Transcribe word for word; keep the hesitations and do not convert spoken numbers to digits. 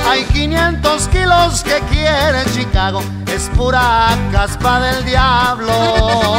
Hay quinientos kilos que quiere Chicago, es pura caspa del diablo.